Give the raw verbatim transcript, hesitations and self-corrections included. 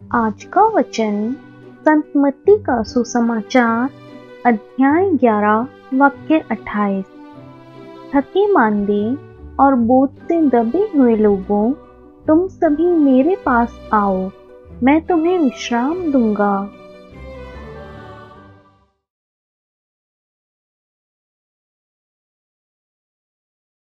आज का वचन संत मत्ती का सुसमाचार अध्याय ग्यारह वाक्य अट्ठाईस। थके मांदे और बोझ से दबे हुए लोगों, तुम सभी मेरे पास आओ, मैं तुम्हें विश्राम दूंगा।